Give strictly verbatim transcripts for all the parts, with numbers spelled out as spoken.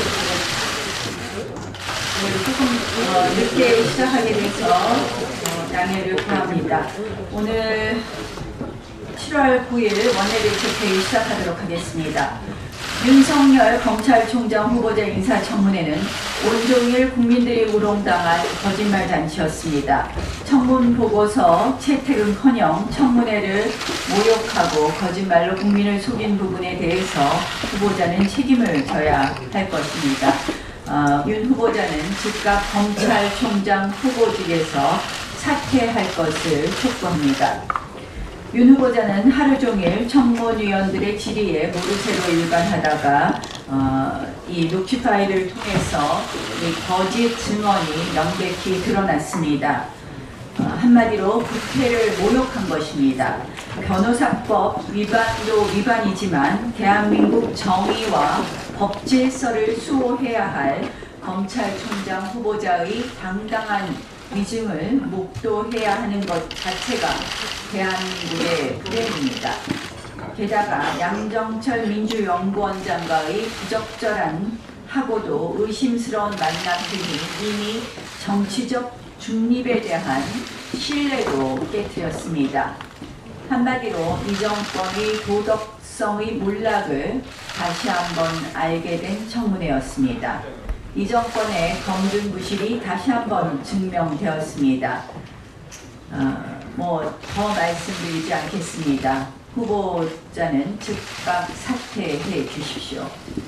조금 어, 늦게 시작하게 돼서 어, 양해를 구합니다. 오늘 칠월 구일 원내대책회의 시작하도록 하겠습니다. 윤석열 검찰총장 후보자 인사청문회는 온종일 국민들이 우롱당한 거짓말 잔치였습니다. 청문 보고서 채택은커녕 청문회를 모욕하고 거짓말로 국민을 속인 부분에 대해서 후보자는 책임을 져야 할 것입니다. 어, 윤 후보자는 즉각 검찰총장 후보직에서 사퇴할 것을 촉구합니다. 윤 후보자는 하루 종일 청문위원들의 질의에 모르쇠로 일관하다가 어, 이 녹취 파일을 통해서 이 거짓 증언이 명백히 드러났습니다. 어, 한마디로 국회를 모욕한 것입니다. 변호사법 위반도 위반이지만 대한민국 정의와 법 질서를 수호해야 할 검찰총장 후보자의 당당한 위증을 목도해야 하는 것 자체가 대한민국의 불행입니다. 게다가 양정철 민주연구원장과의 부적절한 하고도 의심스러운 만남 등이 이미 정치적 중립에 대한 신뢰도 깨뜨렸습니다. 한마디로 이 정권의 도덕성의 몰락을 다시 한번 알게 된 청문회였습니다. 이 정권의 검증부실이 다시 한번 증명되었습니다. 어, 뭐 더 말씀드리지 않겠습니다. 후보자는 즉각 사퇴해 주십시오.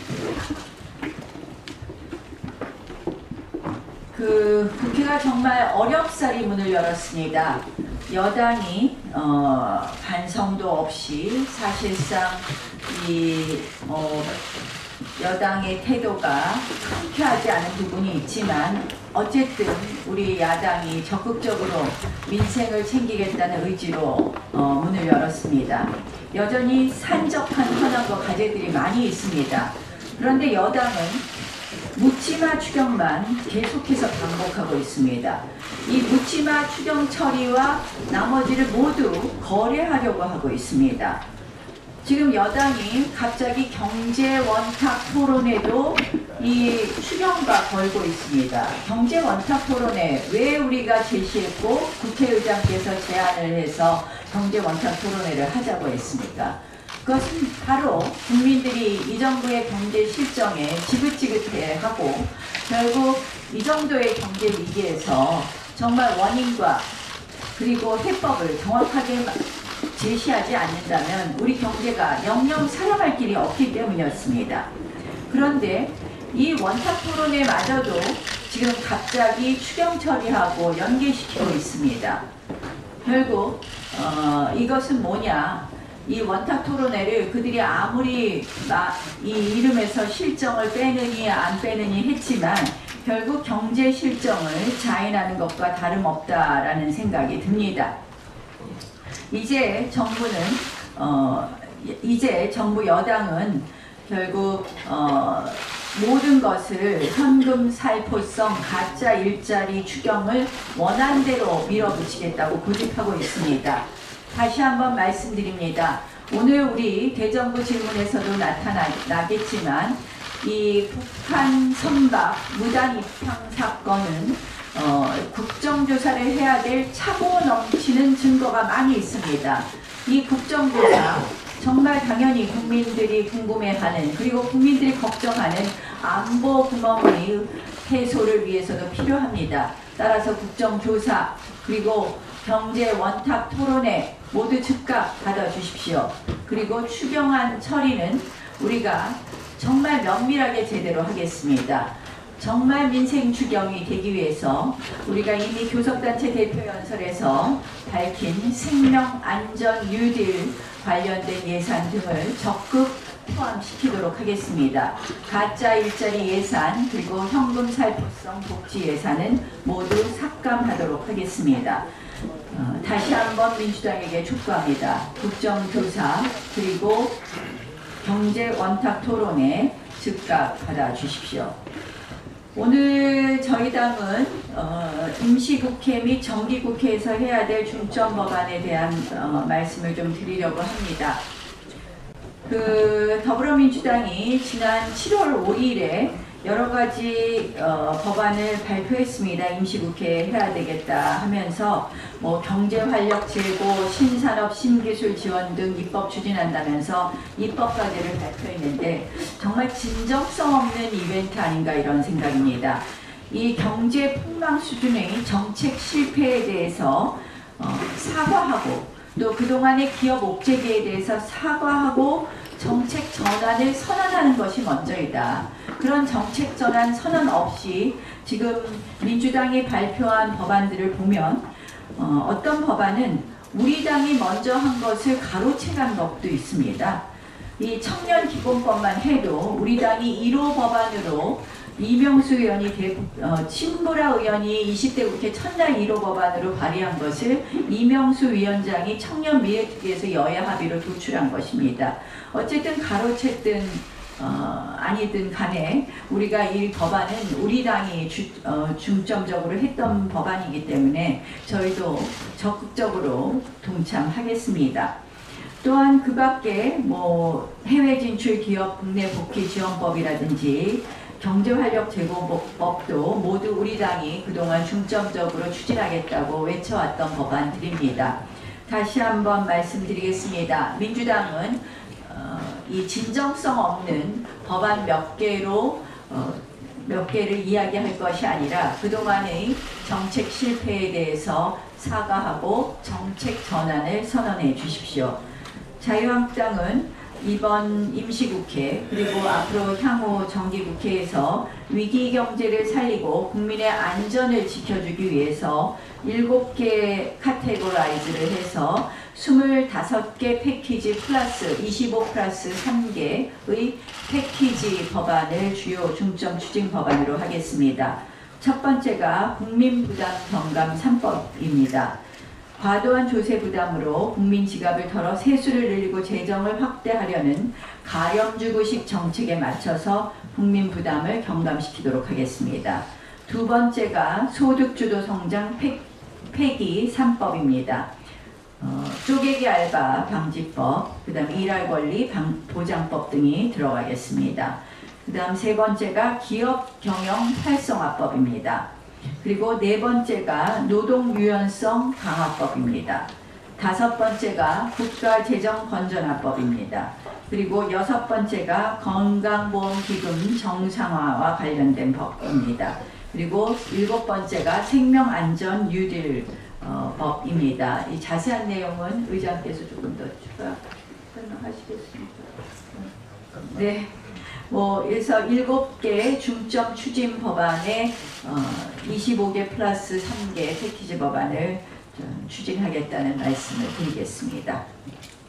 그 국회가 정말 어렵사리 문을 열었습니다. 여당이 어, 반성도 없이 사실상 이 어, 여당의 태도가 통쾌하지 않은 부분이 있지만 어쨌든 우리 야당이 적극적으로 민생을 챙기겠다는 의지로 어, 문을 열었습니다. 여전히 산적한 현안과 과제들이 많이 있습니다. 그런데 여당은 묻지마 추경만 계속해서 반복하고 있습니다. 이 묻지마 추경 처리와 나머지를 모두 거래하려고 하고 있습니다. 지금 여당이 갑자기 경제 원탁 토론회도 이 추경과 걸고 있습니다. 경제 원탁 토론회 왜 우리가 제시했고 국회의장께서 제안을 해서 경제 원탁 토론회를 하자고 했습니까? 그것은 바로 국민들이 이 정부의 경제 실정에 지긋지긋해하고 결국 이 정도의 경제 위기에서 정말 원인과 그리고 해법을 정확하게 제시하지 않는다면 우리 경제가 영영 살아갈 길이 없기 때문이었습니다. 그런데 이 원탁 토론회마저도 지금 갑자기 추경 처리하고 연계시키고 있습니다. 결국 어, 이것은 뭐냐? 이 원탁 토론회를 그들이 아무리 이 이름에서 실정을 빼느니 안 빼느니 했지만 결국 경제 실정을 자인하는 것과 다름없다라는 생각이 듭니다. 이제 정부는 어, 이제 정부 여당은 결국 어, 모든 것을 현금 살포성 가짜 일자리 추경을 원안대로 밀어붙이겠다고 고집하고 있습니다. 다시 한번 말씀드립니다. 오늘 우리 대정부 질문에서도 나타나겠지만 이 북한 선박 무단 입항 사건은 어, 국정조사를 해야 될 차고 넘치는 증거가 많이 있습니다. 이 국정조사 정말 당연히 국민들이 궁금해하는 그리고 국민들이 걱정하는 안보 구멍의 해소를 위해서도 필요합니다. 따라서 국정조사 그리고 경제 원탁 토론회 모두 즉각 받아주십시오. 그리고 추경안 처리는 우리가 정말 면밀하게 제대로 하겠습니다. 정말 민생 추경이 되기 위해서 우리가 이미 교섭단체 대표연설에서 밝힌 생명 안전 뉴딜 관련된 예산 등을 적극 포함시키도록 하겠습니다. 가짜 일자리 예산 그리고 현금 살포성 복지 예산은 모두 삭감하도록 하겠습니다. 어, 다시 한번 민주당에게 촉구합니다. 국정조사 그리고 경제 원탁 토론회 즉각 받아주십시오. 오늘 저희 당은 어, 임시국회 및 정기국회에서 해야 될 중점 법안에 대한 어, 말씀을 좀 드리려고 합니다. 그 더불어민주당이 지난 칠월 오일에 여러 가지 어, 법안을 발표했습니다. 임시국회 해야 되겠다 하면서 뭐 경제활력 제고, 신산업, 신기술 지원 등 입법 추진한다면서 입법과제를 발표했는데 정말 진정성 없는 이벤트 아닌가 이런 생각입니다. 이 경제 폭망 수준의 정책 실패에 대해서 어, 사과하고 또 그동안의 기업 옥죄기에 대해서 사과하고 정책 전환을 선언하는 것이 먼저이다. 그런 정책 전환 선언 없이 지금 민주당이 발표한 법안들을 보면 어, 어떤 법안은 우리 당이 먼저 한 것을 가로채간 것도 있습니다. 이 청년 기본법만 해도 우리 당이 일 호 법안으로 이명수 의원이 대, 어, 친보라 의원이 이십 대 국회 첫날 일 호 법안으로 발의한 것을 이명수 위원장이 청년 미래특위에서 여야 합의로 도출한 것입니다. 어쨌든 가로챘든 어, 아니든 간에 우리가 이 법안은 우리 당이 주, 어, 중점적으로 했던 법안이기 때문에 저희도 적극적으로 동참하겠습니다. 또한 그 밖에 뭐 해외 진출 기업 국내 복귀 지원법이라든지 경제활력 제고법도 모두 우리 당이 그동안 중점적으로 추진하겠다고 외쳐왔던 법안들입니다. 다시 한번 말씀드리겠습니다. 민주당은 어, 이 진정성 없는 법안 몇 개로 어, 몇 개를 이야기할 것이 아니라 그동안의 정책 실패에 대해서 사과하고 정책 전환을 선언해 주십시오. 자유한국당은 이번 임시국회 그리고 앞으로 향후 정기국회에서 위기 경제를 살리고 국민의 안전을 지켜주기 위해서 일곱 개 카테고라이즈를 해서 스물다섯 개 패키지 플러스 이십오 플러스 삼 개의 패키지 법안을 주요 중점 추진 법안으로 하겠습니다. 첫 번째가 국민부담 경감 삼 법입니다. 과도한 조세 부담으로 국민 지갑을 털어 세수를 늘리고 재정을 확대하려는 가렴주구식 정책에 맞춰서 국민 부담을 경감시키도록 하겠습니다. 두 번째가 소득주도 성장 폐기 삼 법입니다. 어, 쪼개기 알바 방지법, 그 다음 일할 권리 방, 보장법 등이 들어가겠습니다. 그 다음 세 번째가 기업 경영 활성화법입니다. 그리고 네 번째가 노동 유연성 강화법입니다. 다섯 번째가 국가재정건전화법입니다. 그리고 여섯 번째가 건강보험기금 정상화와 관련된 법입니다. 그리고 일곱 번째가 생명안전 뉴딜 어, 법입니다. 이 자세한 내용은 의장께서 조금 더 추가 설명하시겠습니까? 네. 뭐, 그래서 일곱 개 중점 추진 법안에 어, 이십오 개 플러스 삼 개 패키지 법안을 추진하겠다는 말씀을 드리겠습니다.